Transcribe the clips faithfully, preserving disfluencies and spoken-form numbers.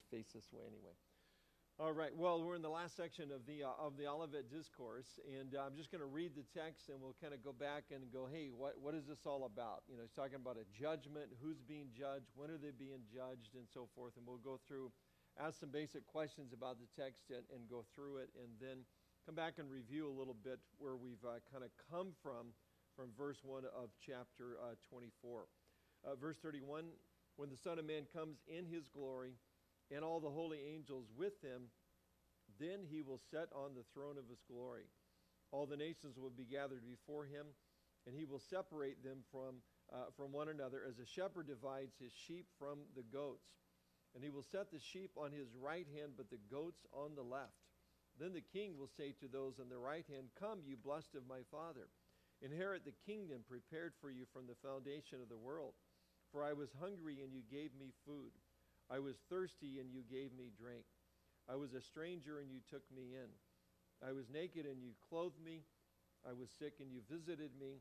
face this way anyway. All right, well, we're in the last section of the uh, of the Olivet Discourse, and uh, I'm just going to read the text, and we'll kind of go back and go, hey, what what is this all about? You know, he's talking about a judgment, who's being judged, when are they being judged, and so forth, and we'll go through, ask some basic questions about the text and, and go through it, and then come back and review a little bit where we've uh, kind of come from, from verse one of chapter uh, twenty-four. Uh, verse thirty-one, when the Son of Man comes in his glory, and all the holy angels with him, then he will sit on the throne of his glory. All the nations will be gathered before him, and he will separate them from, uh, from one another, as a shepherd divides his sheep from the goats. And he will set the sheep on his right hand, but the goats on the left. Then the king will say to those on the right hand, come, you blessed of my Father, inherit the kingdom prepared for you from the foundation of the world. For I was hungry, and you gave me food. I was thirsty, and you gave me drink. I was a stranger, and you took me in. I was naked, and you clothed me. I was sick, and you visited me.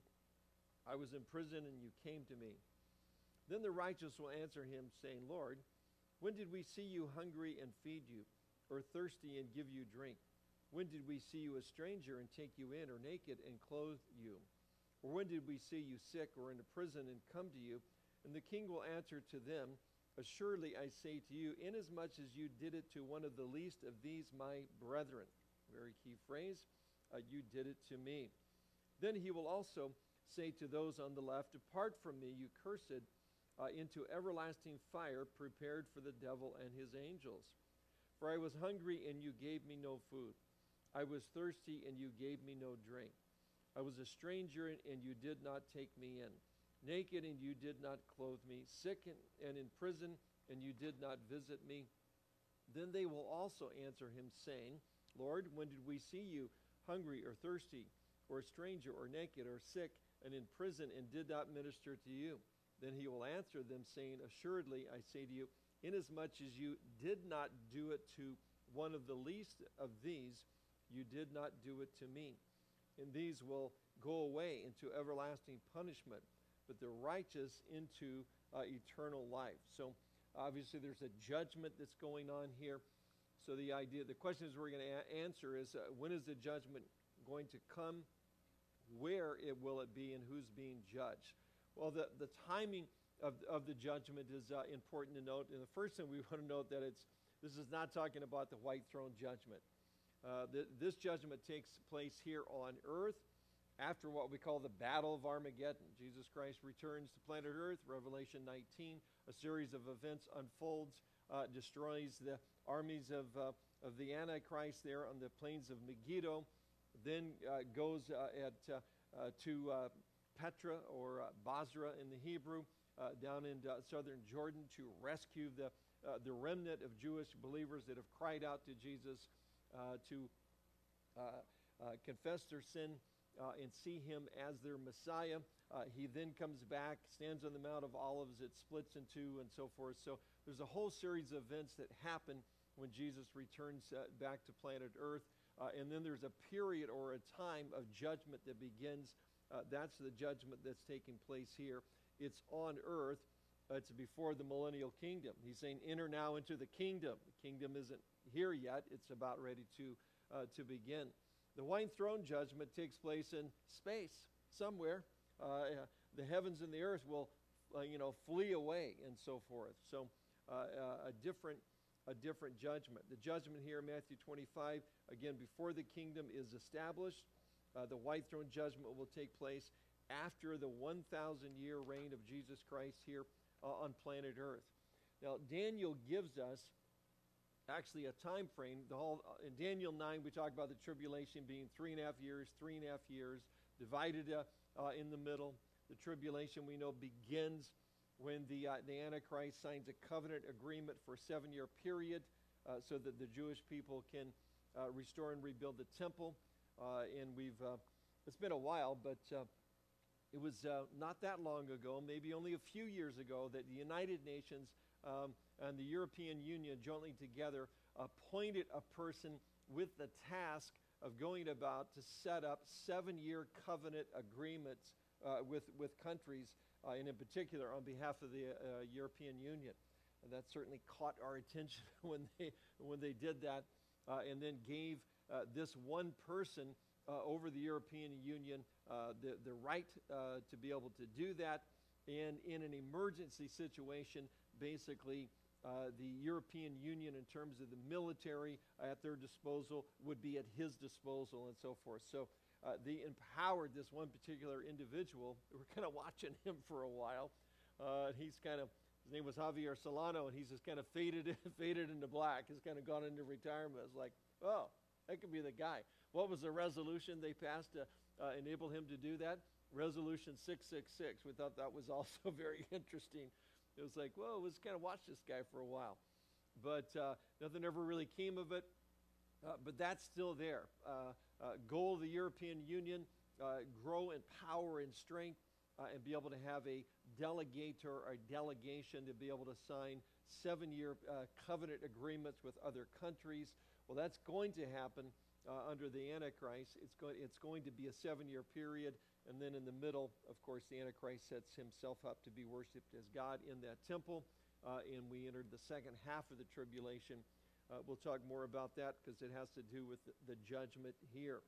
I was in prison, and you came to me. Then the righteous will answer him, saying, Lord, when did we see you hungry and feed you, or thirsty and give you drink? When did we see you a stranger and take you in, or naked and clothe you? Or when did we see you sick or in a prison and come to you? And the king will answer to them, assuredly I say to you, inasmuch as you did it to one of the least of these my brethren, very key phrase, uh, you did it to me. Then he will also say to those on the left, depart from me, you cursed, uh, into everlasting fire prepared for the devil and his angels. For I was hungry, and you gave me no food. I was thirsty, and you gave me no drink. I was a stranger, and you did not take me in. Naked, and you did not clothe me. Sick and, and in prison, and you did not visit me. Then they will also answer him, saying, Lord, when did we see you hungry or thirsty, or a stranger, or naked, or sick, and in prison, and did not minister to you? Then he will answer them, saying, assuredly I say to you, inasmuch as you did not do it to one of the least of these, you did not do it to me. And these will go away into everlasting punishment, but the righteous into uh, eternal life. So obviously there's a judgment that's going on here. So the idea, the questions we're going to a- answer is, uh, when is the judgment going to come? Where it will it be, and who's being judged? Well, the, the timing of, of the judgment is uh, important to note. And the first thing we want to note that it's this is not talking about the white throne judgment. Uh, the, this judgment takes place here on earth after what we call the Battle of Armageddon. Jesus Christ returns to planet Earth, Revelation nineteen. A series of events unfolds, uh, destroys the armies of, uh, of the Antichrist there on the plains of Megiddo, then uh, goes uh, at, uh, uh, to uh, Petra, or uh, Basra in the Hebrew, uh, down in uh, southern Jordan to rescue the, uh, the remnant of Jewish believers that have cried out to Jesus uh, to uh, uh, confess their sin uh, and see him as their Messiah. Uh, he then comes back, stands on the Mount of Olives, it splits in two, and so forth. So there's a whole series of events that happen when Jesus returns uh, back to planet Earth. Uh, and then there's a period or a time of judgment that begins. Uh, that's the judgment that's taking place here. It's on earth. Uh, it's before the millennial kingdom. He's saying, enter now into the kingdom. The kingdom isn't here yet. It's about ready to, uh, to begin. The white throne judgment takes place in space, somewhere. Uh, the heavens and the earth will, uh, you know, flee away, and so forth. So uh, uh, a different a different judgment. The judgment here in Matthew twenty-five, again, before the kingdom is established. Uh, the white throne judgment will take place after the one thousand year reign of Jesus Christ here uh, on planet Earth. Now, Daniel gives us actually a time frame. The whole, uh, in Daniel nine, we talk about the tribulation being three and a half years, three and a half years, divided uh, uh, in the middle. The tribulation, we know, begins when the, uh, the Antichrist signs a covenant agreement for a seven-year period uh, so that the Jewish people can uh, restore and rebuild the temple. Uh, and we've, uh, it's been a while, but uh, it was uh, not that long ago, maybe only a few years ago, that the United Nations um, and the European Union jointly together appointed a person with the task of going about to set up seven-year covenant agreements uh, with, with countries, uh, and in particular on behalf of the uh, European Union. and that certainly caught our attention when they when they did that, uh, and then gave uh, this one person uh, over the European Union uh, the the right uh, to be able to do that, and in an emergency situation, basically. Uh, the European Union, in terms of the military uh, at their disposal, would be at his disposal and so forth. So uh, they empowered this one particular individual. We're kind of watching him for a while. Uh, he's kind of, his name was Javier Solano, and he's just kind of faded, faded into black. He's kind of gone into retirement. It's like, oh, that could be the guy. What was the resolution they passed to uh, enable him to do that? Resolution six six six. We thought that was also very interesting. It was like, well, let's kind of watch this guy for a while. But uh, nothing ever really came of it. Uh, but that's still there. Uh, uh, goal of the European Union, uh, grow in power and strength, uh, and be able to have a delegator or delegation to be able to sign seven-year uh, covenant agreements with other countries. Well, that's going to happen uh, under the Antichrist. It's going, it's going to be a seven-year period. And then in the middle, of course, the Antichrist sets himself up to be worshipped as God in that temple. Uh, and we entered the second half of the tribulation. Uh, we'll talk more about that because it has to do with the, the judgment here.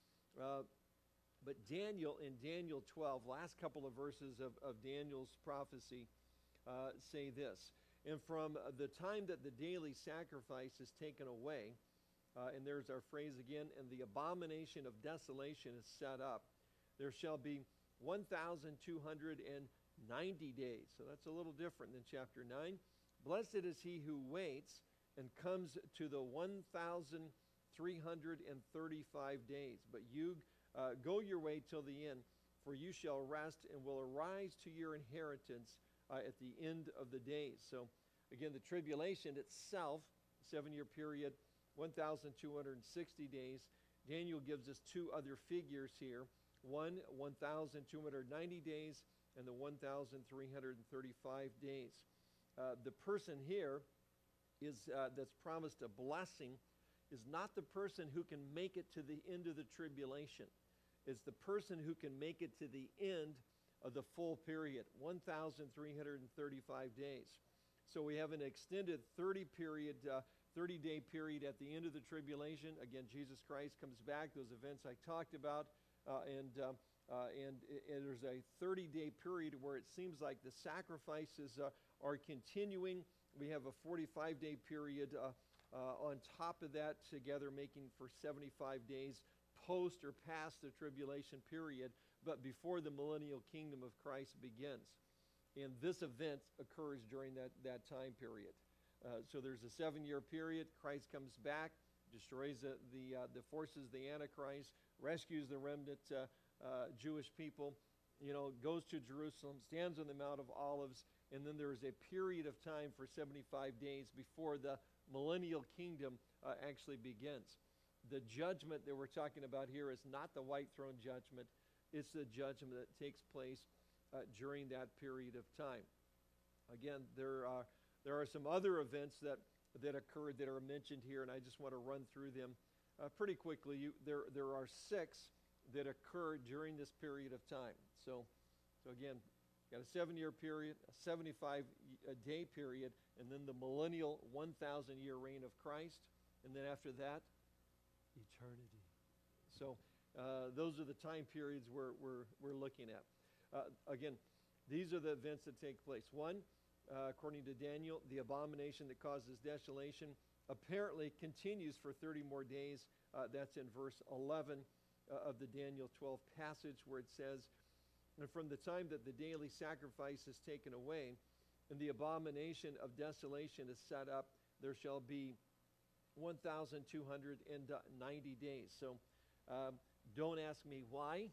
Uh, but Daniel, in Daniel twelve, last couple of verses of, of Daniel's prophecy uh, say this. And from the time that the daily sacrifice is taken away, uh, and there's our phrase again, and the abomination of desolation is set up, there shall be one thousand two hundred ninety days. So that's a little different than chapter nine. Blessed is he who waits and comes to the one thousand three hundred thirty-five days. But you uh, go your way till the end, for you shall rest and will arise to your inheritance uh, at the end of the days. So again, the tribulation itself, seven-year period, one thousand two hundred sixty days. Daniel gives us two other figures here. One, one thousand two hundred ninety days, and the one thousand three hundred thirty-five days. Uh, the person here is uh, that's promised a blessing is not the person who can make it to the end of the tribulation. It's the person who can make it to the end of the full period, one thousand three hundred thirty-five days. So we have an extended thirty period, uh, thirty-day period at the end of the tribulation. Again, Jesus Christ comes back, those events I talked about. Uh, and uh, uh, and, and there's a thirty-day period where it seems like the sacrifices uh, are continuing. We have a forty-five day period uh, uh, on top of that together, making for seventy-five days post or past the tribulation period, but before the millennial kingdom of Christ begins. And this event occurs during that, that time period. Uh, so there's a seven-year period. Christ comes back, destroys the, the, uh, the forces of the Antichrist, rescues the remnant uh, uh, Jewish people, you know, goes to Jerusalem, stands on the Mount of Olives, and then there is a period of time for seventy-five days before the millennial kingdom uh, actually begins. The judgment that we're talking about here is not the white throne judgment. It's the judgment that takes place uh, during that period of time. Again, there are, there are some other events that, that occurred that are mentioned here, and I just want to run through them Uh, pretty quickly. You, there, there are six that occurred during this period of time. So, so again, got a seven-year period, a seventy-five day period, and then the millennial one thousand year reign of Christ, and then after that, eternity. So uh, those are the time periods we're, we're, we're looking at. Uh, again, these are the events that take place. One, uh, according to Daniel, the abomination that causes desolation apparently continues for thirty more days. Uh, that's in verse eleven uh, of the Daniel twelve passage, where it says, and from the time that the daily sacrifice is taken away and the abomination of desolation is set up, there shall be one thousand two hundred ninety days. So um, don't ask me why.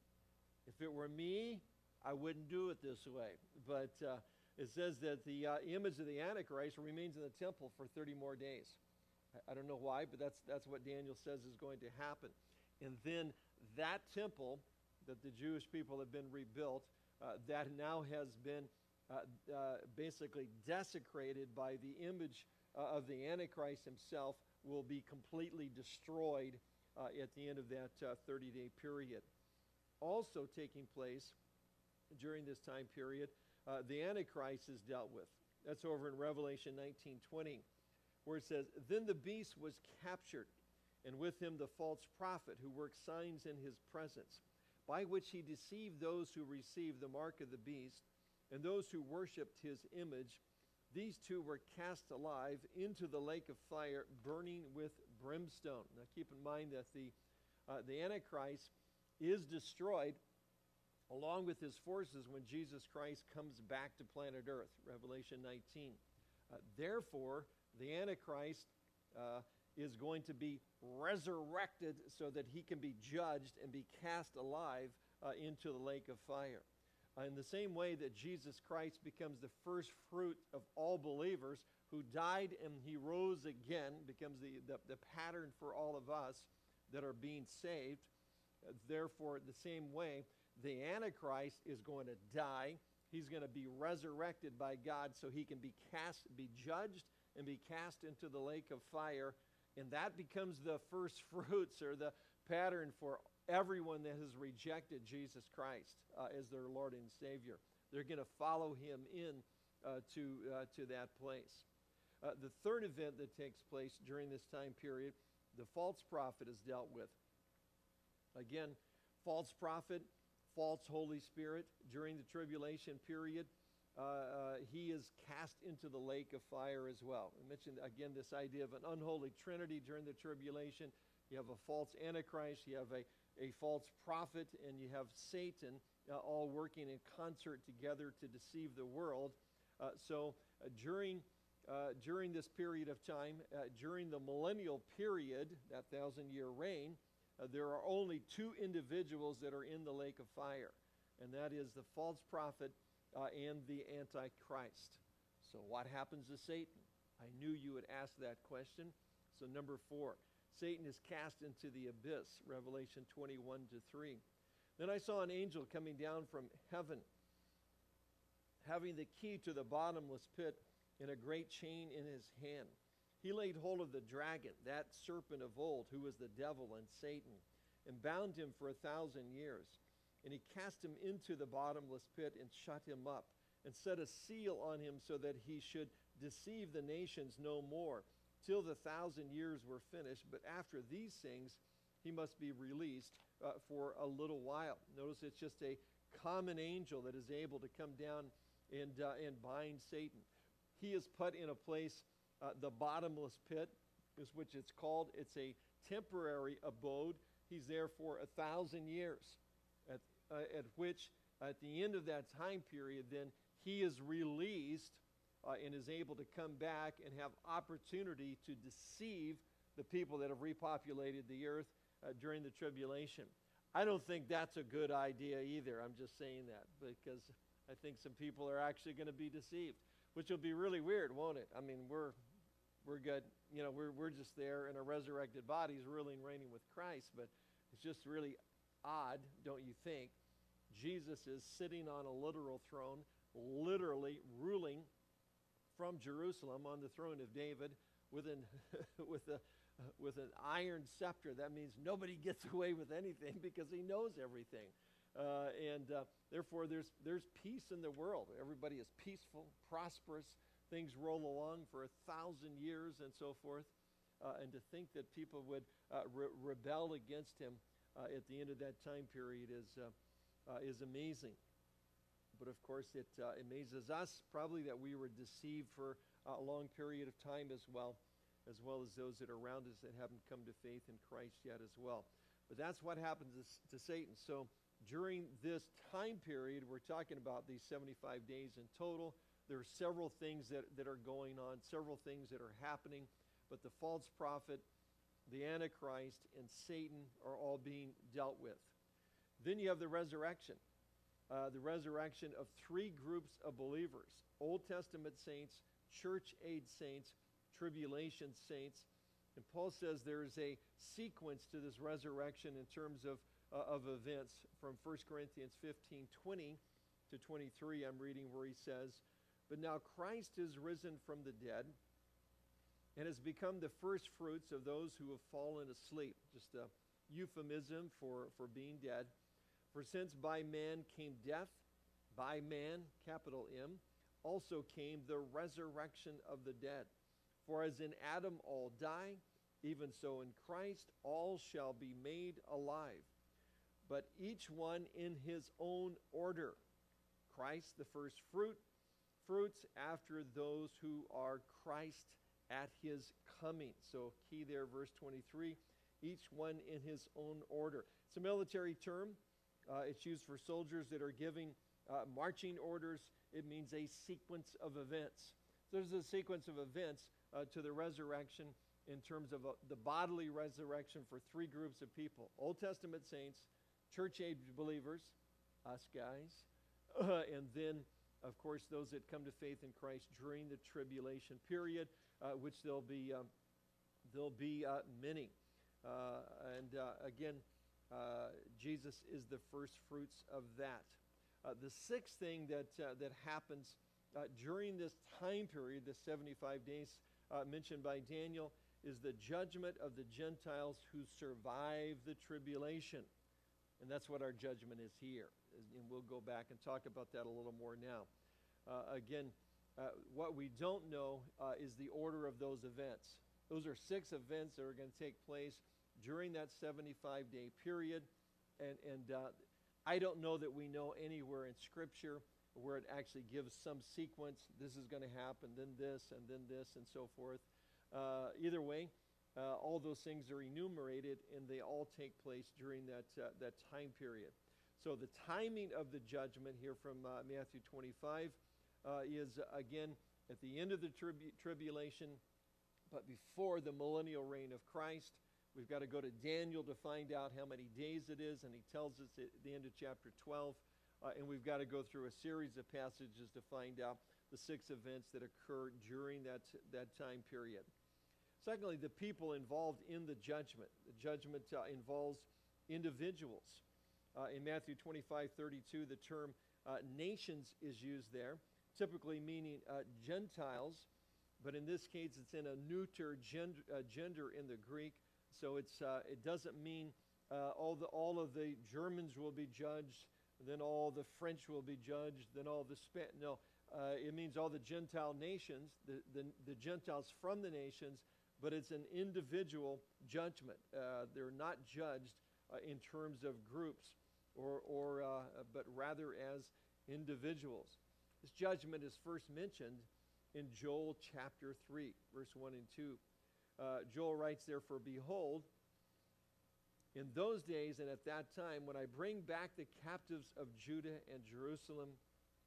If it were me, I wouldn't do it this way. But uh, it says that the uh, image of the Antichrist remains in the temple for thirty more days. I, I don't know why, but that's, that's what Daniel says is going to happen. And then that temple that the Jewish people have been rebuilt, uh, that now has been uh, uh, basically desecrated by the image uh, of the Antichrist himself, will be completely destroyed uh, at the end of that uh, thirty day period. Also taking place during this time period, Uh, the Antichrist is dealt with. That's over in Revelation nineteen twenty, where it says, "Then the beast was captured, and with him the false prophet who worked signs in his presence, by which he deceived those who received the mark of the beast and those who worshipped his image. These two were cast alive into the lake of fire, burning with brimstone." Now keep in mind that the, uh, the Antichrist is destroyed along with his forces when Jesus Christ comes back to planet Earth, Revelation nineteen. Uh, therefore, the Antichrist uh, is going to be resurrected so that he can be judged and be cast alive uh, into the lake of fire. Uh, in the same way that Jesus Christ becomes the first fruit of all believers, who died and he rose again, becomes the, the, the pattern for all of us that are being saved. Uh, therefore, the same way, the Antichrist is going to die. He's going to be resurrected by God so he can be cast, be judged, and be cast into the lake of fire. And that becomes the first fruits or the pattern for everyone that has rejected Jesus Christ uh, as their Lord and Savior. They're going to follow him in uh, to, uh, to that place. Uh, the third event that takes place during this time period, the false prophet is dealt with. Again, false prophet, false Holy Spirit during the tribulation period. Uh, uh, he is cast into the lake of fire as well. I mentioned again this idea of an unholy trinity during the tribulation. You have a false Antichrist, you have a, a false prophet, and you have Satan uh, all working in concert together to deceive the world. Uh, so uh, during, uh, during this period of time, uh, during the millennial period, that thousand-year reign, uh, there are only two individuals that are in the lake of fire, and that is the false prophet Uh, and the Antichrist. So what happens to Satan? I knew you would ask that question. So number four, Satan is cast into the abyss, Revelation twenty-one to three. Then I saw an angel coming down from heaven, having the key to the bottomless pit and a great chain in his hand. He laid hold of the dragon, that serpent of old, who was the devil and Satan, and bound him for a thousand years. And he cast him into the bottomless pit and shut him up, and set a seal on him so that he should deceive the nations no more, till the thousand years were finished. But after these things, he must be released uh, for a little while. Notice it's just a common angel that is able to come down and, uh, and bind Satan. He is put in a place, uh, the bottomless pit, is which it's called. It's a temporary abode. He's there for a thousand years. At, uh, at which, at the end of that time period, then he is released uh, and is able to come back and have opportunity to deceive the people that have repopulated the earth uh, during the tribulation. I don't think that's a good idea either. I'm just saying that because I think some people are actually going to be deceived, which will be really weird, won't it? I mean, we're we're good. You know, we're we're just there in our resurrected bodies, ruling, reigning with Christ, but it's just really odd, don't you think? Jesus is sitting on a literal throne, literally ruling from Jerusalem on the throne of David with an with a uh, with an iron scepter. That means nobody gets away with anything because he knows everything, uh, and uh, therefore there's there's peace in the world. Everybody is peaceful, prosperous. Things roll along for a thousand years and so forth, uh, and to think that people would uh, re- rebel against him Uh, at the end of that time period is uh, uh, is amazing. But of course it uh, amazes us probably that we were deceived for uh, a long period of time as well, as well as those that are around us that haven't come to faith in Christ yet as well. But that's what happens to, to Satan. So during this time period, we're talking about these seventy-five days in total. There are several things that, that are going on, several things that are happening, but the false prophet, the Antichrist, and Satan are all being dealt with. Then you have the resurrection. Uh, the resurrection of three groups of believers: Old Testament saints, church-age saints, tribulation saints. And Paul says there is a sequence to this resurrection in terms of, uh, of events. From First Corinthians fifteen, twenty to twenty-three, I'm reading where he says, "But now Christ is risen from the dead, and has become the first fruits of those who have fallen asleep." Just a euphemism for, for being dead. "For since by man came death, by man," capital M, also came the resurrection of the dead. For as in Adam all die, even so in Christ all shall be made alive, but each one in his own order. Christ the first fruit, fruits after those who are Christ at his coming. So key there, verse twenty-three, each one in his own order. It's a military term. Uh, it's used for soldiers that are giving uh, marching orders. It means a sequence of events. So there's a sequence of events uh, to the resurrection in terms of uh, the bodily resurrection for three groups of people. Old Testament saints, church-age believers, us guys, uh, and then, of course, those that come to faith in Christ during the tribulation period, uh, which there'll be, um, there'll be uh, many. Uh, and uh, again, uh, Jesus is the first fruits of that. Uh, the sixth thing that, uh, that happens uh, during this time period, the seventy-five days uh, mentioned by Daniel, is the judgment of the Gentiles who survive the tribulation. And that's what our judgment is here. And we'll go back and talk about that a little more now. Uh, again, uh, what we don't know uh, is the order of those events. Those are six events that are going to take place during that seventy-five day period. And, and uh, I don't know that we know anywhere in Scripture where it actually gives some sequence. This is going to happen, then this, and then this, and so forth. Uh, either way, uh, all those things are enumerated, and they all take place during that, uh, that time period. So the timing of the judgment here from uh, Matthew twenty-five uh, is, uh, again, at the end of the tribu- tribulation, but before the millennial reign of Christ. We've got to go to Daniel to find out how many days it is, and he tells us at the end of chapter twelve. Uh, and we've got to go through a series of passages to find out the six events that occur during that, that time period. Secondly, the people involved in the judgment. The judgment uh, involves individuals. Uh, in Matthew twenty-five thirty-two, the term uh, nations is used there, typically meaning uh, Gentiles, but in this case it's in a neuter gender, uh, gender in the Greek. So it's uh, it doesn't mean uh, all the all of the Germans will be judged, then all the French will be judged, then all the Span. No, uh, it means all the Gentile nations, the, the the Gentiles from the nations, but it's an individual judgment. Uh, they're not judged uh, in terms of groups, or or uh, but rather as individuals. This judgment is first mentioned in Joel chapter three, verse one and two. Uh, Joel writes, therefore, behold, in those days and at that time, when I bring back the captives of Judah and Jerusalem,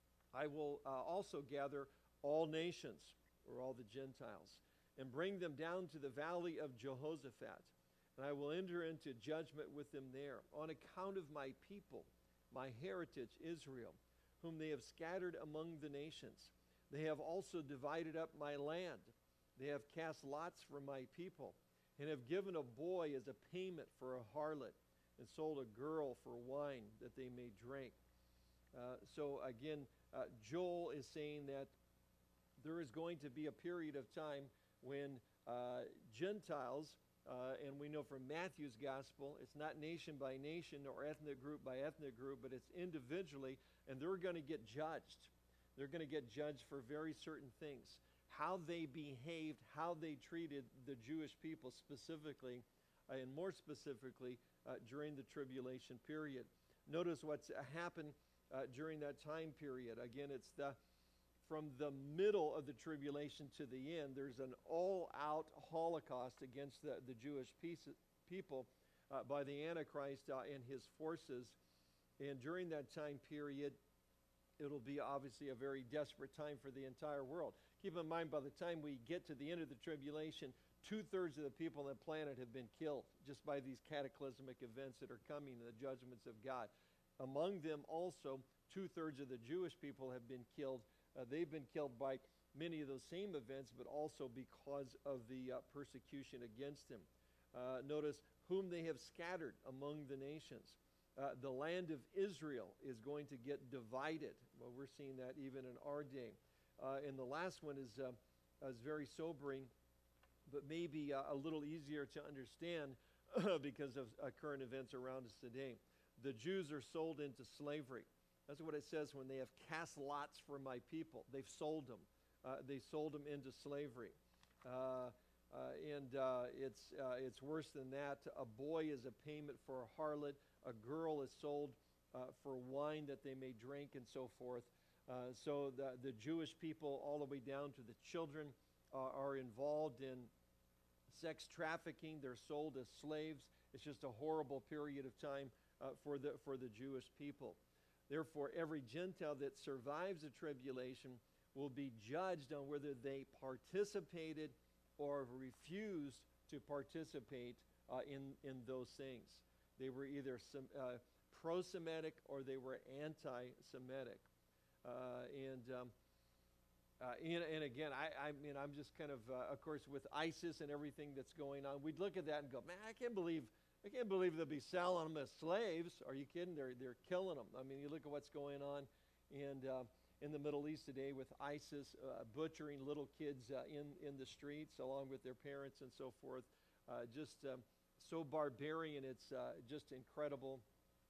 I will uh, also gather all nations, or all the Gentiles, and bring them down to the valley of Jehoshaphat, and I will enter into judgment with them there, on account of my people, my heritage, Israel, whom they have scattered among the nations. They have also divided up my land. They have cast lots for my people, and have given a boy as a payment for a harlot, and sold a girl for wine that they may drink. Uh, so again, uh, Joel is saying that there is going to be a period of time when uh, Gentiles, uh, and we know from Matthew's gospel, it's not nation by nation or ethnic group by ethnic group, but it's individually, and they're going to get judged. They're going to get judged for very certain things. How they behaved, how they treated the Jewish people specifically, uh, and more specifically, uh, during the tribulation period. Notice what's uh, happened uh, during that time period. Again, it's the from the middle of the tribulation to the end, there's an all-out holocaust against the, the Jewish piece, people uh, by the Antichrist uh, and his forces. And during that time period, it'll be obviously a very desperate time for the entire world. Keep in mind, by the time we get to the end of the tribulation, two-thirds of the people on the planet have been killed just by these cataclysmic events that are coming, the judgments of God. Among them also, two-thirds of the Jewish people have been killed. Uh, they've been killed by many of those same events, but also because of the uh, persecution against them. Uh, notice, whom they have scattered among the nations. Uh, the land of Israel is going to get divided. Well, we're seeing that even in our day. Uh, and the last one is, uh, is very sobering, but maybe uh, a little easier to understand because of uh, current events around us today. The Jews are sold into slavery. That's what it says when they have cast lots for my people. They've sold them. Uh, they sold them into slavery. Uh, uh, and uh, it's, uh, it's worse than that. A boy is a payment for a harlot. A girl is sold uh, for wine that they may drink, and so forth. Uh, so the, the Jewish people, all the way down to the children, uh, are involved in sex trafficking. They're sold as slaves. It's just a horrible period of time uh, for the for the Jewish people. Therefore, every Gentile that survives the tribulation will be judged on whether they participated or refused to participate uh, in, in those things. They were either sem- uh, pro-Semitic or they were anti-Semitic. Uh, and, um, uh, and and again, I, I mean, I'm just kind of, uh, of course, with ISIS and everything that's going on, we'd look at that and go, man, I can't believe, I can't believe they'll be selling them as slaves. Are you kidding? They're they're killing them. I mean, you look at what's going on, and uh, in the Middle East today with ISIS uh, butchering little kids uh, in in the streets along with their parents and so forth. Uh, just um, so barbarian. It's uh, just incredible.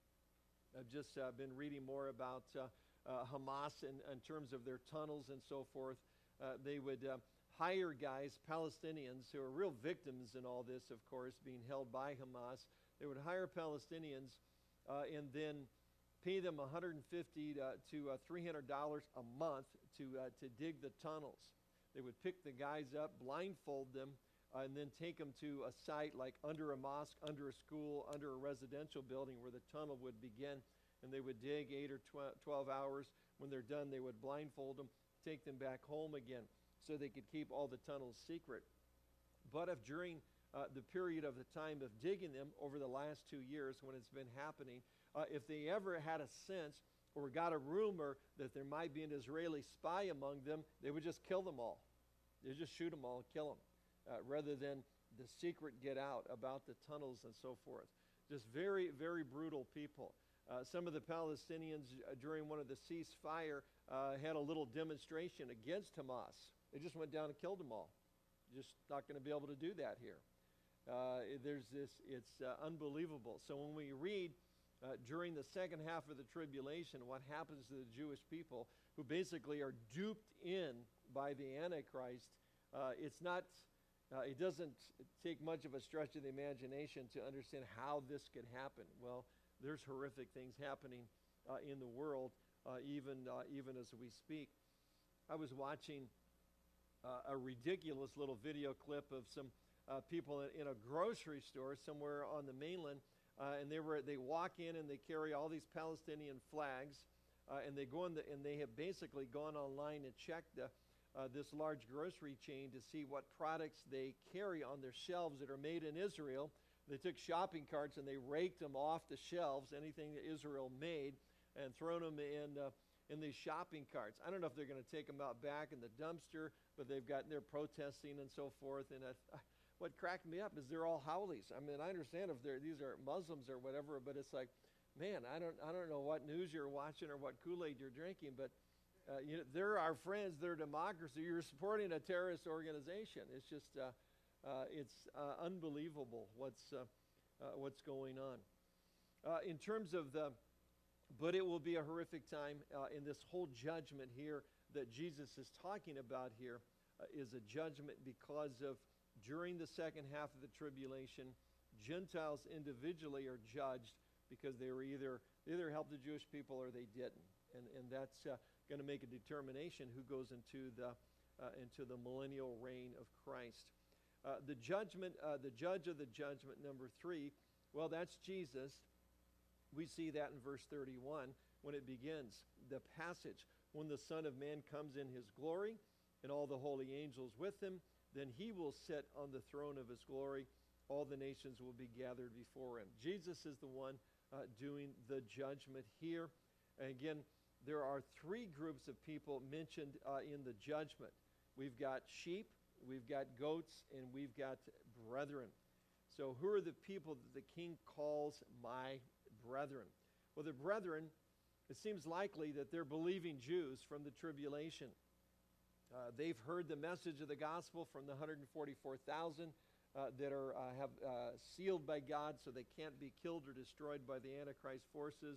I've just uh, been reading more about uh, uh, Hamas in, in terms of their tunnels and so forth. Uh, they would uh, hire guys, Palestinians, who are real victims in all this, of course, being held by Hamas. They would hire Palestinians uh, and then pay them one hundred fifty dollars to, to uh, three hundred dollars a month to, uh, to dig the tunnels. They would pick the guys up, blindfold them, uh, and then take them to a site like under a mosque, under a school, under a residential building where the tunnel would begin. And they would dig eight or twelve hours. When they're done, they would blindfold them, take them back home again so they could keep all the tunnels secret. But if during uh, the period of the time of digging them over the last two years when it's been happening, uh, if they ever had a sense or got a rumor that there might be an Israeli spy among them, they would just kill them all. They would just shoot them all and kill them uh, rather than the secret get out about the tunnels and so forth. Just very, very brutal people. Uh, some of the Palestinians uh, during one of the ceasefire uh, had a little demonstration against Hamas. They just went down and killed them all. Just not going to be able to do that here. Uh, there's this, it's uh, unbelievable. So when we read uh, during the second half of the tribulation what happens to the Jewish people who basically are duped in by the Antichrist, uh, it's not, uh, it doesn't take much of a stretch of the imagination to understand how this could happen. Well, there's horrific things happening uh, in the world, uh, even uh, even as we speak. I was watching uh, a ridiculous little video clip of some uh, people in, in a grocery store somewhere on the mainland, uh, and they were they walk in and they carry all these Palestinian flags, uh, and they go in the, and they have basically gone online and checked the, uh, this large grocery chain to see what products they carry on their shelves that are made in Israel. They took shopping carts and they raked them off the shelves, anything that Israel made, and thrown them in uh, in these shopping carts. I don't know if they're going to take them out back in the dumpster, but they've gotten there protesting and so forth. And uh, what cracked me up is they're all Howleys. I mean, I understand if they're these are Muslims or whatever, but it's like, man, I don't I don't know what news you're watching or what Kool-Aid you're drinking, but uh, you know, they're our friends. They're democracy. You're supporting a terrorist organization. It's just. Uh, Uh, it's uh, unbelievable what's uh, uh, what's going on. Uh, in terms of the, but it will be a horrific time uh, in this whole judgment here that Jesus is talking about here uh, is a judgment because of during the second half of the tribulation, Gentiles individually are judged because they were either they either helped the Jewish people or they didn't, and and that's uh, going to make a determination who goes into the uh, into the millennial reign of Christ. Uh, the judgment, uh, the judge of the judgment, number three, well, that's Jesus. We see that in verse thirty-one when it begins, the passage. When the Son of Man comes in his glory and all the holy angels with him, then he will sit on the throne of his glory. All the nations will be gathered before him. Jesus is the one uh, doing the judgment here. And again, there are three groups of people mentioned uh, in the judgment. We've got sheep, we've got goats, and we've got brethren. So who are the people that the king calls my brethren? Well, the brethren, it seems likely that they're believing Jews from the tribulation. Uh, they've heard the message of the gospel from the one hundred forty-four thousand uh, that are uh, have uh, sealed by God so they can't be killed or destroyed by the Antichrist forces.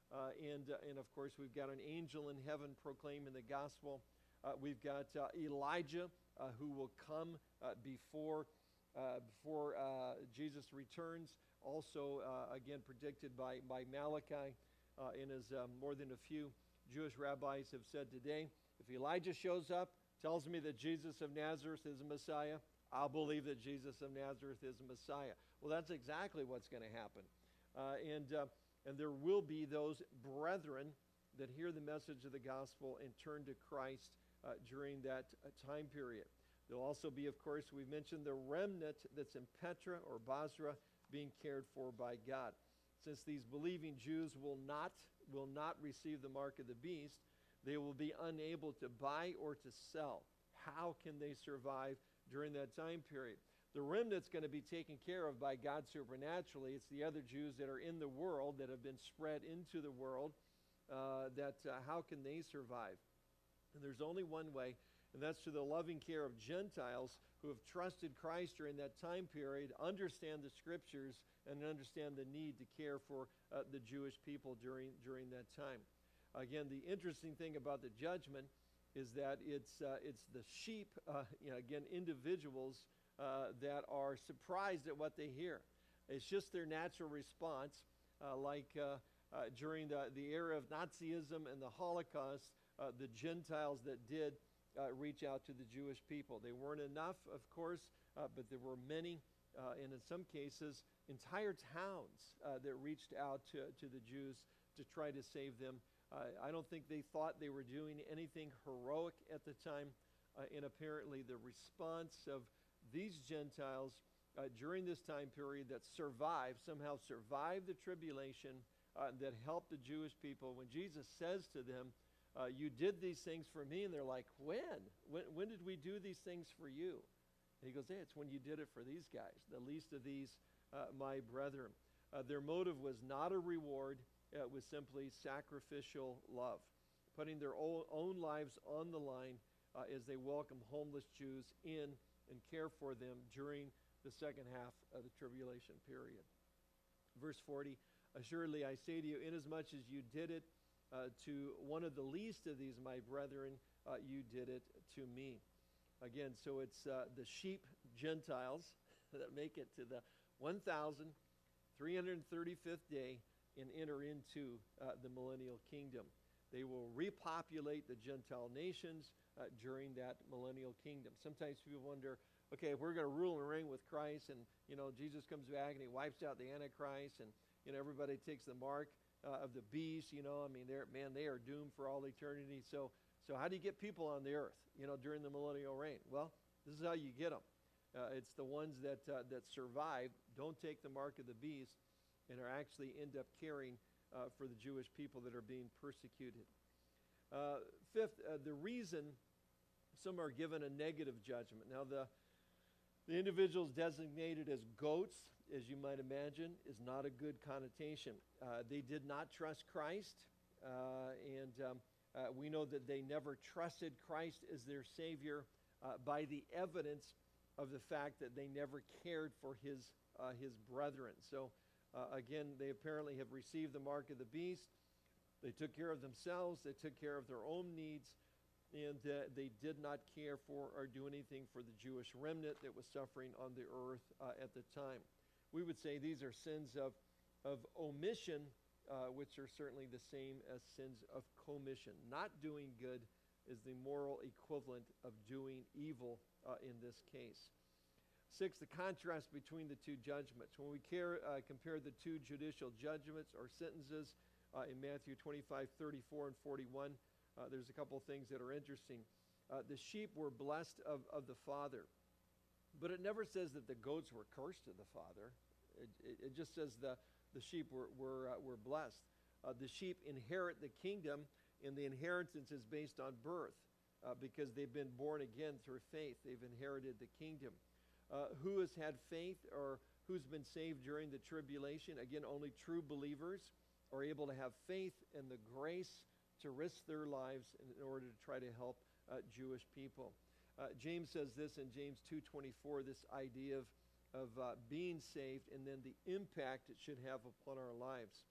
Uh, and, uh, and of course, we've got an angel in heaven proclaiming the gospel. Uh, we've got uh, Elijah uh, who will come uh, before, uh, before uh, Jesus returns. Also, uh, again, predicted by, by Malachi. Uh, and as uh, more than a few Jewish rabbis have said today, if Elijah shows up, tells me that Jesus of Nazareth is a Messiah, I'll believe that Jesus of Nazareth is a Messiah. Well, that's exactly what's going to happen. Uh, and... Uh, And there will be those brethren that hear the message of the gospel and turn to Christ uh, during that uh, time period. There'll also be, of course, we mentioned the remnant that's in Petra or Basra being cared for by God. Since these believing Jews will not, will not receive the mark of the beast, they will be unable to buy or to sell. How can they survive during that time period? The remnant's going to be taken care of by God supernaturally. It's the other Jews that are in the world that have been spread into the world. Uh, that uh, how can they survive? And there's only one way, and that's through the loving care of Gentiles who have trusted Christ during that time period, understand the Scriptures, and understand the need to care for uh, the Jewish people during during that time. Again, the interesting thing about the judgment is that it's uh, it's the sheep, uh, you know, again, individuals. Uh, that are surprised at what they hear. It's just their natural response, uh, like uh, uh, during the, the era of Nazism and the Holocaust, uh, the Gentiles that did uh, reach out to the Jewish people. They weren't enough, of course, uh, but there were many, uh, and in some cases, entire towns uh, that reached out to, to the Jews to try to save them. Uh, I don't think they thought they were doing anything heroic at the time, uh, and apparently the response of these Gentiles uh, during this time period that survived, somehow survived the tribulation, uh, that helped the Jewish people. When Jesus says to them, uh, you did these things for me, and they're like, when? when? When did we do these things for you? And he goes, hey, it's when you did it for these guys, the least of these, uh, my brethren. Uh, their motive was not a reward, uh, it was simply sacrificial love, putting their own, own lives on the line uh, as they welcome homeless Jews in and care for them during the second half of the tribulation period. Verse forty, assuredly I say to you, inasmuch as you did it uh, to one of the least of these my brethren, uh, you did it to me. Again, so it's uh, the sheep Gentiles that make it to the one thousand three hundred thirty-fifth day and enter into uh, the millennial kingdom. They will repopulate the Gentile nations uh, during that millennial kingdom. Sometimes people wonder, okay, if we're going to rule and reign with Christ, and you know Jesus comes back and he wipes out the Antichrist, and you know everybody takes the mark uh, of the beast. You know, I mean, they're man, they are doomed for all eternity. So, so how do you get people on the earth? You know, during the millennial reign? Well, this is how you get them. Uh, it's the ones that uh, that survive, don't take the mark of the beast, and are actually end up caring Uh, for the Jewish people that are being persecuted. Uh, fifth, uh, the reason some are given a negative judgment. Now, the, the individuals designated as goats, as you might imagine, is not a good connotation. Uh, they did not trust Christ, uh, and um, uh, we know that they never trusted Christ as their Savior uh, by the evidence of the fact that they never cared for his, uh, his brethren. So, Uh, again, they apparently have received the mark of the beast. They took care of themselves. They took care of their own needs. And uh, they did not care for or do anything for the Jewish remnant that was suffering on the earth uh, at the time. We would say these are sins of, of omission, uh, which are certainly the same as sins of commission. Not doing good is the moral equivalent of doing evil uh, in this case. Six, the contrast between the two judgments. When we care, uh, compare the two judicial judgments or sentences uh, in Matthew twenty-five, thirty-four, and forty-one, uh, there's a couple things that are interesting. Uh, the sheep were blessed of, of the Father, but it never says that the goats were cursed of the Father. It, it, it just says the, the sheep were, were, uh, were blessed. Uh, the sheep inherit the kingdom, and the inheritance is based on birth uh, because they've been born again through faith. They've inherited the kingdom. Uh, who has had faith or who's been saved during the tribulation? Again, only true believers are able to have faith and the grace to risk their lives in order to try to help uh, Jewish people. Uh, James says this in James two twenty-four, this idea of, of uh, being saved and then the impact it should have upon our lives.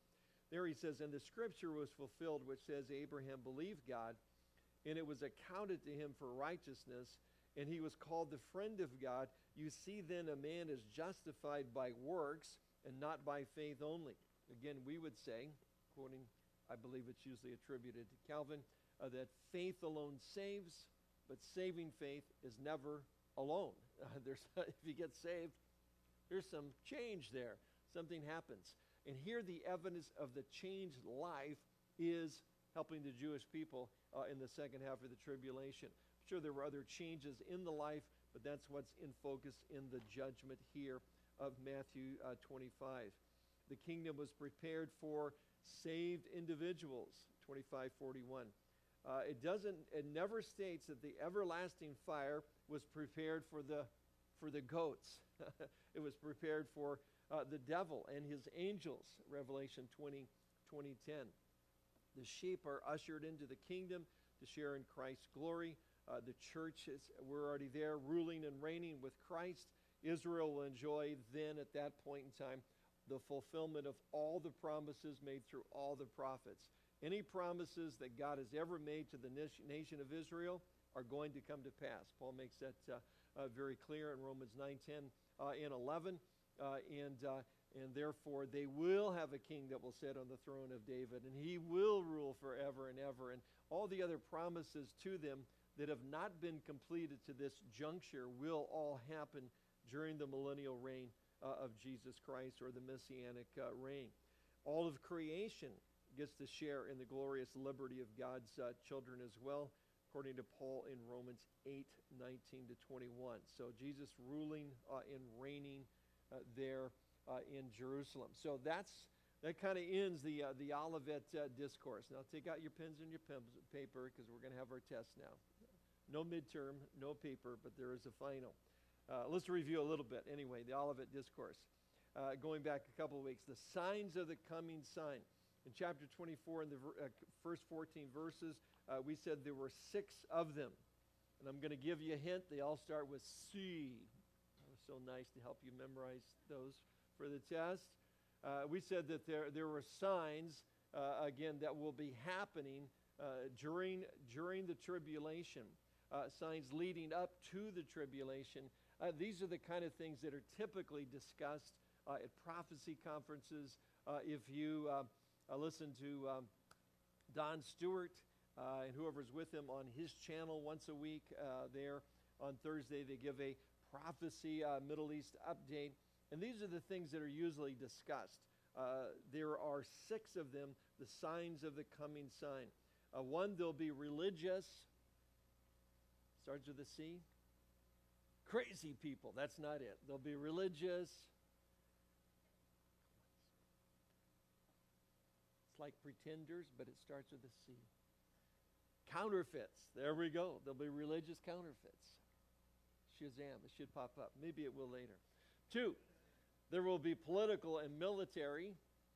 There he says, and the scripture was fulfilled, which says, Abraham believed God, and it was accounted to him for righteousness, and he was called the friend of God. You see then a man is justified by works and not by faith only. Again, we would say, quoting, I believe it's usually attributed to Calvin, uh, that faith alone saves, but saving faith is never alone. Uh, there's, if you get saved, there's some change there. Something happens. And here the evidence of the changed life is helping the Jewish people uh, in the second half of the tribulation. I'm sure there were other changes in the life, but that's what's in focus in the judgment here of Matthew uh, twenty-five. The kingdom was prepared for saved individuals, twenty-five forty-one. Uh, it doesn't, it never states that the everlasting fire was prepared for the, for the goats. It was prepared for uh, the devil and his angels, Revelation twenty, twenty, ten. The sheep are ushered into the kingdom to share in Christ's glory. Uh, the church is, we're already there, ruling and reigning with Christ. Israel will enjoy then at that point in time the fulfillment of all the promises made through all the prophets. Any promises that God has ever made to the nation of Israel are going to come to pass. Paul makes that uh, uh, very clear in Romans nine, ten, uh, and eleven. Uh, and, uh, and therefore they will have a king that will sit on the throne of David, and he will rule forever and ever. And all the other promises to them that have not been completed to this juncture will all happen during the millennial reign uh, of Jesus Christ, or the messianic uh, reign. All of creation gets to share in the glorious liberty of God's uh, children as well, according to Paul in Romans eight, nineteen to twenty-one. So Jesus ruling uh, and reigning uh, there uh, in Jerusalem. So that's that kind of ends the uh, the Olivet uh, Discourse. Now take out your pens and your pen- paper, because we're going to have our test now. No midterm, no paper, but there is a final. Uh, let's review a little bit. Anyway, the Olivet Discourse. Uh, going back a couple of weeks, the signs of the coming sign. In chapter twenty-four, in the uh, first fourteen verses, uh, we said there were six of them. And I'm going to give you a hint. They all start with C. That was so nice to help you memorize those for the test. Uh, we said that there, there were signs, uh, again, that will be happening uh, during, during the tribulation. Uh, signs leading up to the tribulation. Uh, these are the kind of things that are typically discussed uh, at prophecy conferences. Uh, if you uh, uh, listen to um, Don Stewart uh, and whoever's with him on his channel once a week uh, there on Thursday, they give a prophecy uh, Middle East update. And these are the things that are usually discussed. Uh, there are six of them, the signs of the coming sign. Uh, one, they'll be religious. Starts with a C. Crazy people. That's not it. They'll be religious. It's like pretenders, but it starts with a C. Counterfeits. There we go. There'll be religious counterfeits. Shazam. It should pop up. Maybe it will later. Two, there will be political and military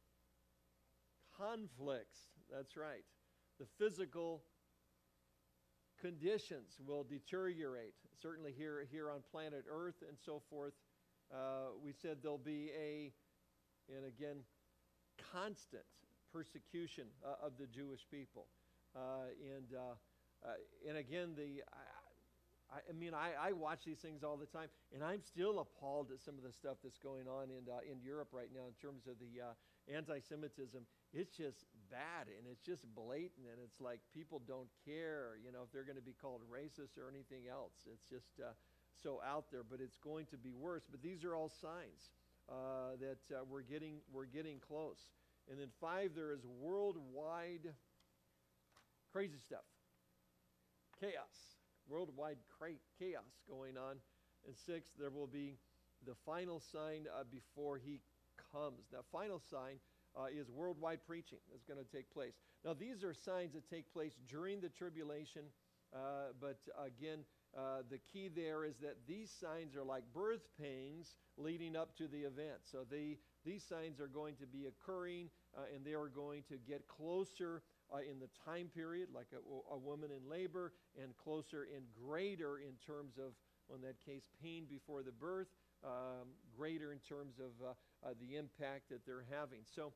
conflicts. That's right. The physical conditions will deteriorate, certainly here, here on planet Earth and so forth. Uh, we said there'll be a, and again, constant persecution uh, of the Jewish people. Uh, and, uh, uh, and again, the I, I mean, I, I watch these things all the time, and I'm still appalled at some of the stuff that's going on in, uh, in Europe right now in terms of the uh, anti-Semitism. It's just bad, and it's just blatant, and it's like people don't care, you know, if they're going to be called racist or anything else. It's just uh, so out there, but it's going to be worse. But these are all signs uh, that uh, we're getting we're getting close. And then five, there is worldwide crazy stuff, chaos, worldwide cra- chaos going on. And six, there will be the final sign uh, before he comes. That final sign Uh, is worldwide preaching that's going to take place. Now, these are signs that take place during the tribulation, uh, but again, uh, the key there is that these signs are like birth pangs leading up to the event. So they, these signs are going to be occurring, uh, and they are going to get closer uh, in the time period, like a, a woman in labor, and closer and greater in terms of, well, in that case, pain before the birth, um, greater in terms of uh, Uh, the impact that they're having. So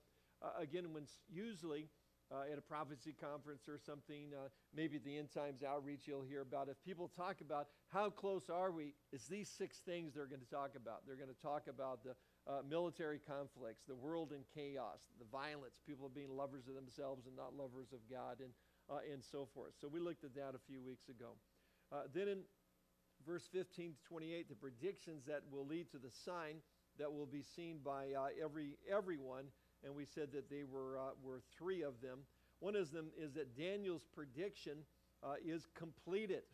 Uh, again, when s- usually uh, at a prophecy conference or something, uh, maybe at the End Times Outreach, you'll hear about, if people talk about how close are we, it's these six things they're going to talk about. They're going to talk about the uh, military conflicts, the world in chaos, the violence, people being lovers of themselves and not lovers of God, and, uh, and so forth. So we looked at that a few weeks ago. Uh, then in verse fifteen to twenty-eight, the predictions that will lead to the sign that will be seen by uh, every everyone, and we said that they were uh, were three of them. One of them is that Daniel's prediction uh, is completed.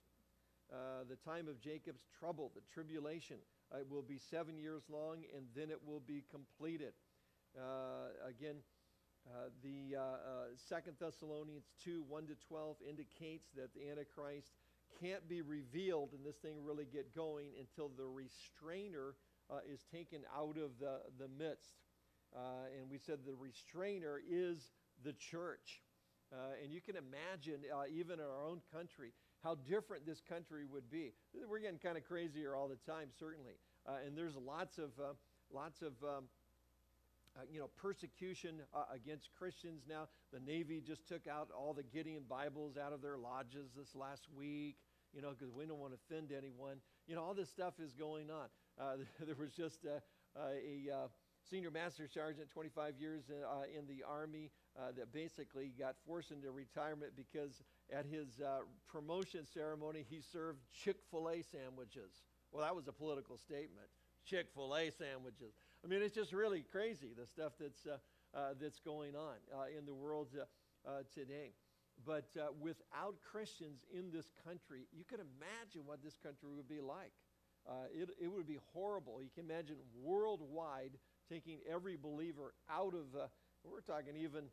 Uh, the time of Jacob's trouble, the tribulation, uh, will be seven years long, and then it will be completed. Uh, again, uh, the uh, uh, Second Thessalonians two, one to twelve indicates that the Antichrist can't be revealed and this thing really get going until the restrainer uh, is taken out of the, the midst. Uh, and we said the restrainer is the church. Uh, and you can imagine, uh, even in our own country, how different this country would be. We're getting kind of crazier all the time, certainly. Uh, and there's lots of, uh, lots of um, uh, you know, persecution uh, against Christians now. The Navy just took out all the Gideon Bibles out of their lodges this last week, you know, because we don't want to offend anyone. You know, all this stuff is going on. Uh, there was just uh, uh, a uh, senior master sergeant, twenty-five years uh, in the Army, uh, that basically got forced into retirement because at his uh, promotion ceremony, he served Chick-fil-A sandwiches. Well, that was a political statement. Chick-fil-A sandwiches. I mean, it's just really crazy, the stuff that's uh, uh, that's going on uh, in the world uh, uh, today. But uh, without Christians in this country, you can imagine what this country would be like. Uh, it, it would be horrible. You can imagine worldwide taking every believer out of, uh, we're talking even,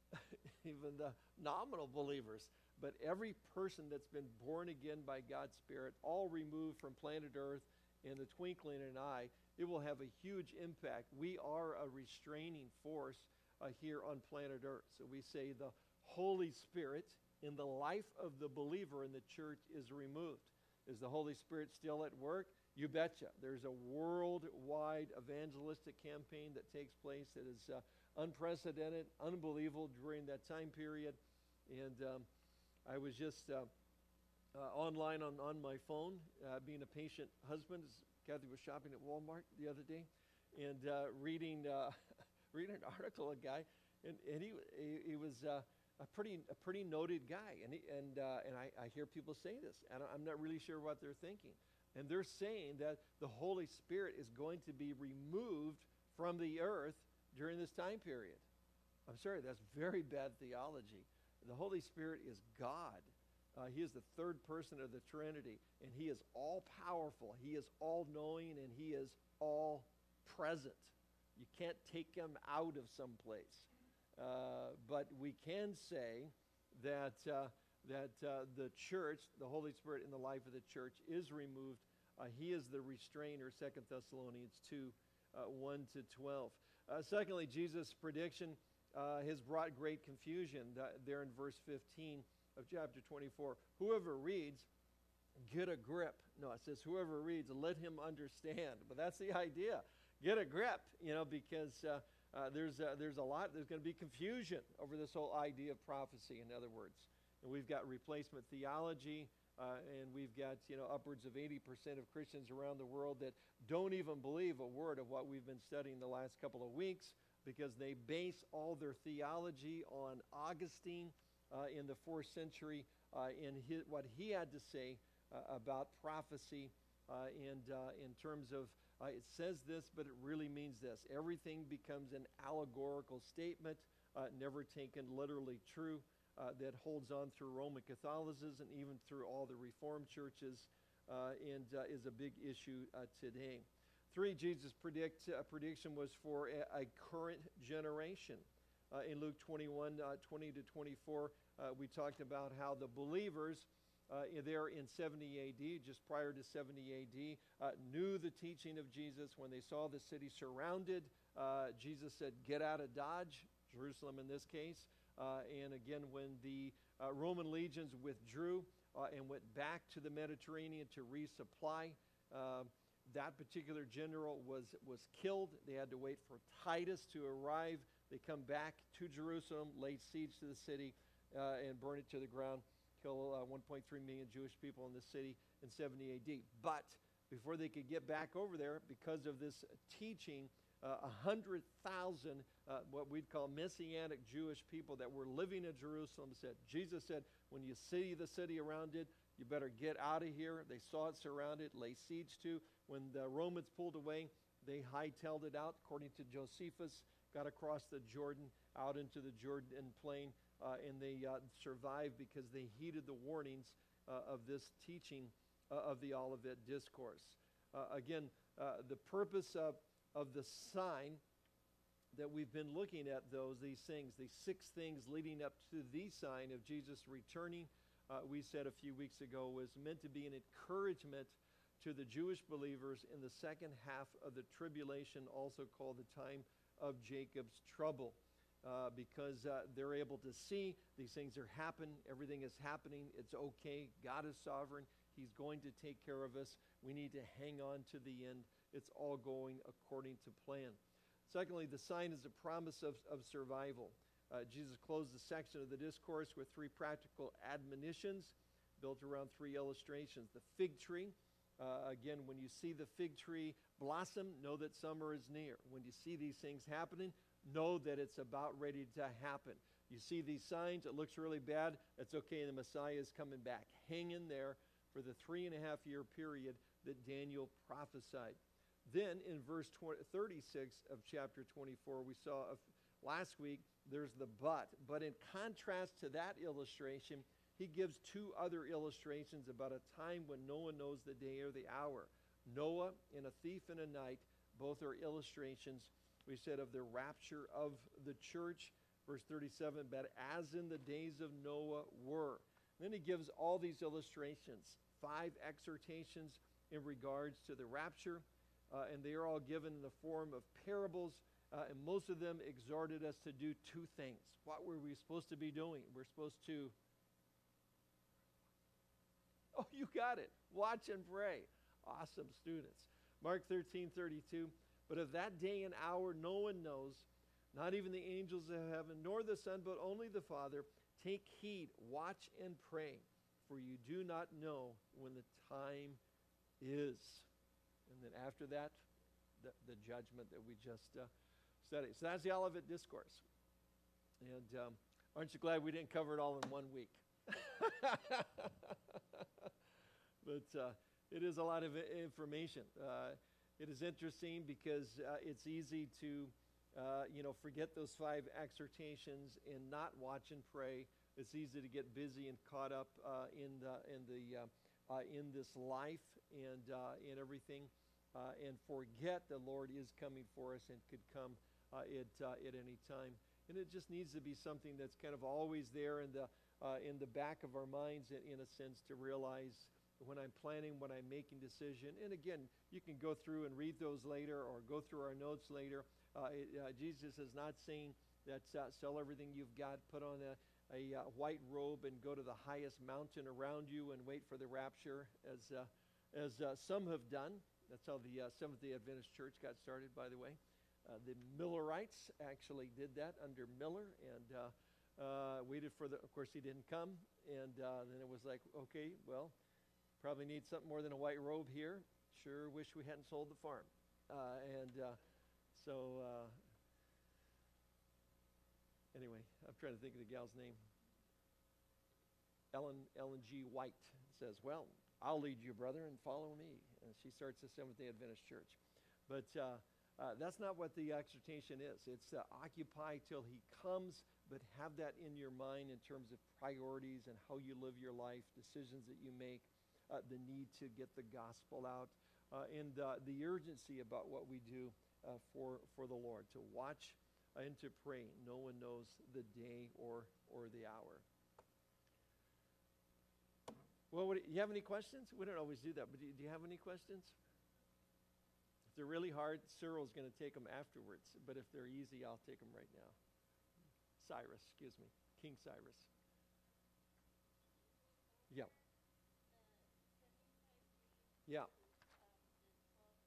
even the nominal believers, but every person that's been born again by God's Spirit, all removed from planet Earth in the twinkling of an eye, it will have a huge impact. We are a restraining force uh, here on planet Earth. So we say the Holy Spirit in the life of the believer in the church is removed. Is the Holy Spirit still at work? You betcha. There's a worldwide evangelistic campaign that takes place that is uh, unprecedented, unbelievable during that time period. And um, I was just uh, uh, online on, on my phone, uh, being a patient husband. Kathy was shopping at Walmart the other day and uh, reading uh, reading an article, a guy, and, and he, he, he was uh, a pretty a pretty noted guy. And, he, and, uh, and I, I hear people say this, and I'm not really sure what they're thinking. And they're saying that the Holy Spirit is going to be removed from the earth during this time period. I'm sorry, that's very bad theology. The Holy Spirit is God. Uh, he is the third person of the Trinity, and he is all-powerful. He is all-knowing, and he is all-present. You can't take him out of someplace. Uh, but we can say that, uh, that uh, the church, the Holy Spirit in the life of the church is removed. Uh, he is the restrainer, Second Thessalonians two, uh, one to twelve. Uh, secondly, Jesus' prediction uh, has brought great confusion uh, there in verse fifteen. Of chapter twenty-four. Whoever reads, get a grip. No, it says whoever reads, let him understand. But that's the idea. Get a grip, you know, because uh, uh, there's, uh, there's a lot, there's going to be confusion over this whole idea of prophecy, in other words. And we've got replacement theology, uh, and we've got, you know, upwards of eighty percent of Christians around the world that don't even believe a word of what we've been studying the last couple of weeks because they base all their theology on Augustine, Uh, in the fourth century, uh, in his, what he had to say uh, about prophecy, uh, and uh, in terms of, uh, it says this, but it really means this. Everything becomes an allegorical statement, uh, never taken literally true, uh, that holds on through Roman Catholicism and even through all the Reformed churches, uh, and uh, is a big issue uh, today. Three, Jesus' predict, uh, prediction was for a, a current generation. Uh, in Luke twenty-one, uh, twenty to twenty-four, uh, we talked about how the believers uh, there in seventy A D, just prior to seventy A D, uh, knew the teaching of Jesus. When they saw the city surrounded, uh, Jesus said, get out of Dodge, Jerusalem in this case. Uh, and again, when the uh, Roman legions withdrew uh, and went back to the Mediterranean to resupply, uh, that particular general was, was killed. They had to wait for Titus to arrive. They come back to Jerusalem, lay siege to the city, uh, and burn it to the ground, kill uh, one point three million Jewish people in the city in seventy A D. But before they could get back over there, because of this teaching, uh, one hundred thousand, uh, what we'd call Messianic Jewish people that were living in Jerusalem said, Jesus said, when you see the city around it, you better get out of here. They saw it surrounded, lay siege to. When the Romans pulled away, they hightailed it out, according to Josephus, got across the Jordan, out into the Jordan plain, uh, and they uh, survived because they heeded the warnings uh, of this teaching uh, of the Olivet Discourse. Uh, again, uh, the purpose of, of the sign that we've been looking at, those, these things, these six things leading up to the sign of Jesus returning, uh, we said a few weeks ago, was meant to be an encouragement to the Jewish believers in the second half of the tribulation, also called the time of Jacob's trouble, uh, because uh, they're able to see these things are happening, everything is happening, it's okay, God is sovereign, He's going to take care of us, we need to hang on to the end, it's all going according to plan. Secondly, the sign is a promise of, of survival. Uh, Jesus closed the section of the discourse with three practical admonitions built around three illustrations. The fig tree, uh, again, when you see the fig tree blossom, know that summer is near. When you see these things happening, know that it's about ready to happen. You see these signs, it looks really bad, it's okay, the Messiah is coming back. Hang in there for the three and a half year period that Daniel prophesied. Then in verse thirty-six of chapter twenty-four, we saw uh, last week, there's the but. But in contrast to that illustration, he gives two other illustrations about a time when no one knows the day or the hour. Noah and a thief in a night, both are illustrations, we said, of the rapture of the church. Verse thirty-seven, but as in the days of Noah were. Then he gives all these illustrations, five exhortations in regards to the rapture. Uh, and they are all given in the form of parables, uh, and most of them exhorted us to do two things. What were we supposed to be doing? We're supposed to, oh, you got it, watch and pray. Awesome, students. Mark thirteen thirty-two, but of that day and hour no one knows, not even the angels of heaven, nor the Son, but only the Father. Take heed, watch and pray, for you do not know when the time is. And then after that, the, the judgment that we just uh, studied. So that's the Olivet Discourse. And um, aren't you glad we didn't cover it all in one week? But uh, it is a lot of information. Uh, it is interesting because uh, it's easy to, uh, you know, forget those five exhortations and not watch and pray. It's easy to get busy and caught up uh, in the in the uh, Uh, in this life and uh, in everything, uh, and forget the Lord is coming for us and could come uh, at uh, at any time. And it just needs to be something that's kind of always there in the uh, in the back of our minds, in, in a sense, to realize when I'm planning, when I'm making decision. And again, you can go through and read those later, or go through our notes later. Uh, it, uh, Jesus is not saying that uh, sell everything you've got, put on a a uh, white robe and go to the highest mountain around you and wait for the rapture, as uh, as uh, some have done. That's how the uh, Seventh-day Adventist Church got started, by the way. Uh, the Millerites actually did that under Miller, and uh, uh, waited for the, of course he didn't come, and uh, then it was like, okay, well, probably need something more than a white robe here. Sure wish we hadn't sold the farm. Uh, and uh, so... Uh, Anyway, I'm trying to think of the gal's name. Ellen Ellen G. White says, well, I'll lead you, brother, and follow me. And she starts the Seventh-day Adventist Church. But uh, uh, that's not what the exhortation is. It's uh, occupy till he comes, but have that in your mind in terms of priorities and how you live your life, decisions that you make, uh, the need to get the gospel out, uh, and uh, the urgency about what we do uh, for, for the Lord, to watch and to pray. No one knows the day or or the hour. Well, what, you have any questions? We don't always do that, but do you, do you have any questions? If they're really hard, Cyril's going to take them afterwards. But if they're easy, I'll take them right now. Cyrus, excuse me, King Cyrus. Yeah. Yeah.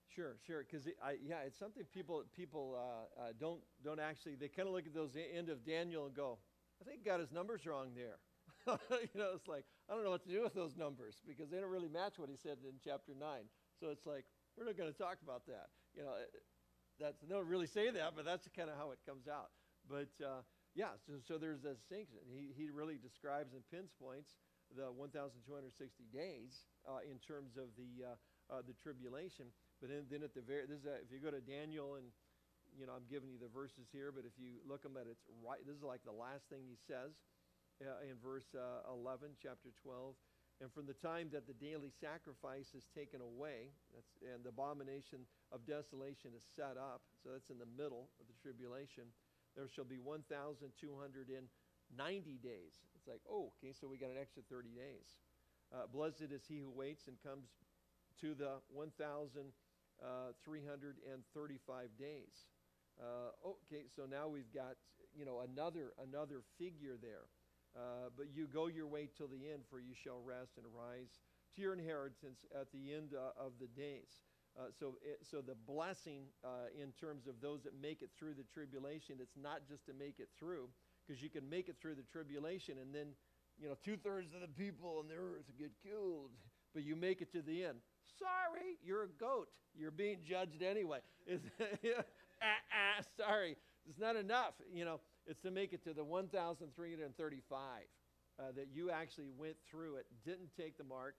Sure, sure. Because I, yeah, it's something people people uh, uh, don't don't actually. They kind of look at those e- end of Daniel and go, I think God his numbers wrong there. You know, it's like I don't know what to do with those numbers because they don't really match what he said in chapter nine. So it's like we're not going to talk about that. You know, that's they don't really say that, but that's kind of how it comes out. But uh, yeah, so so there's a distinction. He he really describes and pinpoints the one thousand two hundred sixty days uh, in terms of the uh, uh, the tribulation. But then, then at the very, this is a, if you go to Daniel and, you know, I'm giving you the verses here, but if you look them at it's right, this is like the last thing he says uh, in verse uh, eleven, chapter twelve. And from the time that the daily sacrifice is taken away, that's, and the abomination of desolation is set up, so that's in the middle of the tribulation, there shall be one thousand two hundred ninety days. It's like, oh, okay, so we got an extra thirty days. Uh, blessed is he who waits and comes to the one thousand three hundred thirty-five days. Uh, okay, so now we've got, you know, another another figure there. Uh, but you go your way till the end, for you shall rest and rise to your inheritance at the end uh, of the days. Uh, so, it, so the blessing uh, in terms of those that make it through the tribulation, it's not just to make it through, because you can make it through the tribulation and then, you know, two-thirds of the people on the earth get killed, but you make it to the end. Sorry, you're a goat. You're being judged anyway. It's, ah, ah, sorry, it's not enough. You know, it's to make it to the one thousand three hundred thirty-five uh, that you actually went through it, didn't take the mark.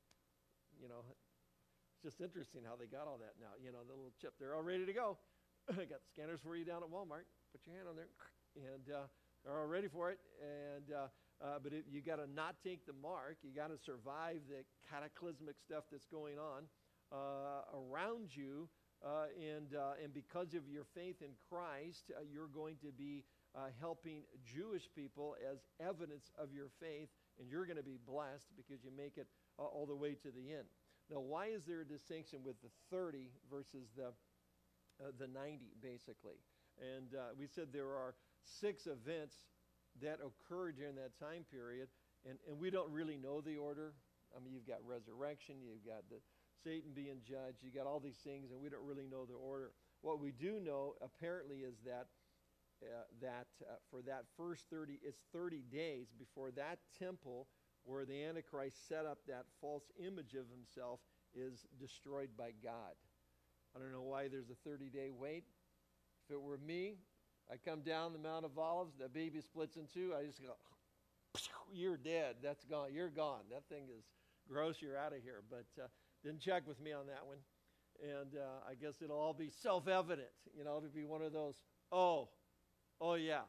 You know, it's just interesting how they got all that now. You know, the little chip, they're all ready to go. I got scanners for you down at Walmart. Put your hand on there, and uh, they're all ready for it. And uh, Uh, but it, you got to not take the mark. You got to survive the cataclysmic stuff that's going on uh, around you, uh, and uh, and because of your faith in Christ, uh, you're going to be uh, helping Jewish people as evidence of your faith, and you're going to be blessed because you make it uh, all the way to the end. Now, why is there a distinction with the thirty versus the uh, the ninety, basically? And uh, we said there are six events that occurred during that time period, and, and we don't really know the order. I mean, you've got resurrection, you've got the Satan being judged, you got all these things, and we don't really know the order. What we do know, apparently, is that uh, that uh, for that first thirty, it's thirty days before that temple where the Antichrist set up that false image of himself is destroyed by God. I don't know why there's a thirty-day wait. If it were me, I come down the Mount of Olives, the baby splits in two, I just go, you're dead, that's gone, you're gone. That thing is gross, you're out of here. But uh, didn't check with me on that one. And uh, I guess it'll all be self-evident. You know, it'll be one of those, oh, oh yeah,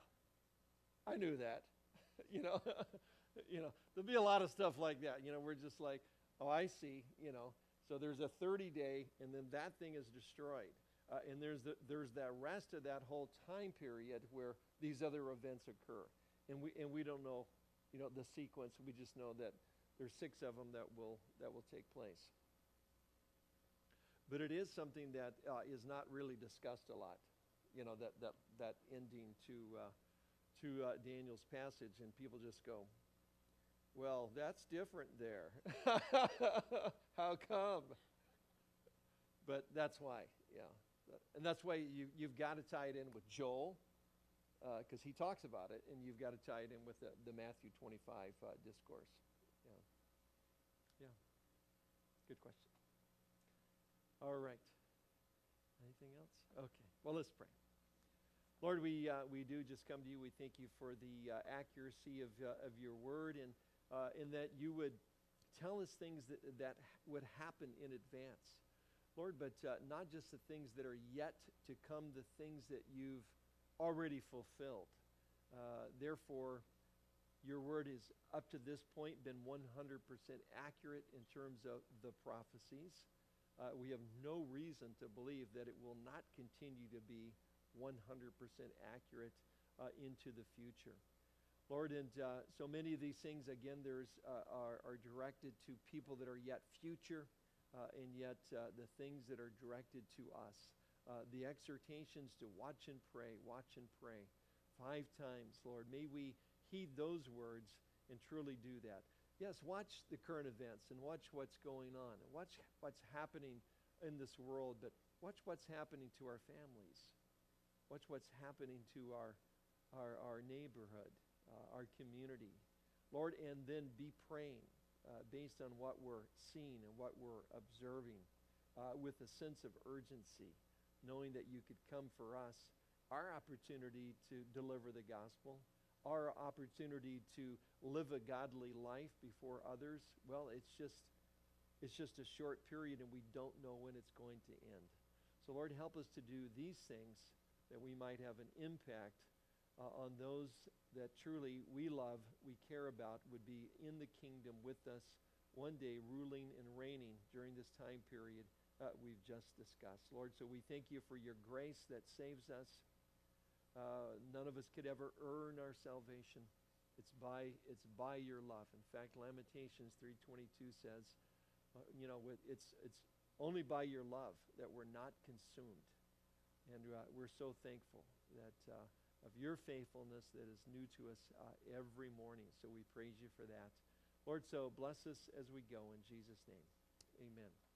I knew that. you know, you know, there'll be a lot of stuff like that. You know, we're just like, oh, I see, you know. So there's a thirty-day, and then that thing is destroyed. Uh, and there's the, there's that rest of that whole time period where these other events occur, and we and we don't know, you know, the sequence. We just know that there's six of them that will that will take place. But it is something that uh, is not really discussed a lot, you know, that that that ending to uh, to uh, Daniel's passage, and people just go, well, that's different there. How come? But that's why, yeah. And that's why you, you've got to tie it in with Joel, because uh, he talks about it, and you've got to tie it in with the, the Matthew twenty-five uh, discourse. Yeah. Yeah. Good question. All right. Anything else? Okay. Well, let's pray. Lord, we uh, we do just come to you. We thank you for the uh, accuracy of uh, of your word, and uh, in that you would tell us things that that would happen in advance. Lord, but uh, not just the things that are yet to come, the things that you've already fulfilled. Uh, therefore, your word is up to this point been one hundred percent accurate in terms of the prophecies. Uh, we have no reason to believe that it will not continue to be one hundred percent accurate uh, into the future. Lord, and uh, so many of these things, again, there's uh, are, are directed to people that are yet future. Uh, and yet uh, the things that are directed to us, uh, the exhortations to watch and pray, watch and pray five times, Lord. May we heed those words and truly do that. Yes, watch the current events and watch what's going on and watch what's happening in this world, but watch what's happening to our families. Watch what's happening to our, our, our neighborhood, uh, our community. Lord, and then be praying uh, based on what we're seeing and what we're observing uh, with a sense of urgency, knowing that you could come for us, our opportunity to deliver the gospel, our opportunity to live a godly life before others. Well, it's just it's just a short period, and we don't know when it's going to end. So, Lord, help us to do these things that we might have an impact uh, on those that truly we love, we care about, would be in the kingdom with us one day, ruling and reigning during this time period uh, we've just discussed. Lord, so we thank you for your grace that saves us. Uh, none of us could ever earn our salvation. It's by it's by your love. In fact, Lamentations three twenty-two says, uh, you know, it's it's only by your love that we're not consumed, and uh, we're so thankful that uh, of your faithfulness that is new to us uh, every morning. So we praise you for that, Lord. So bless us as we go in Jesus' name, amen.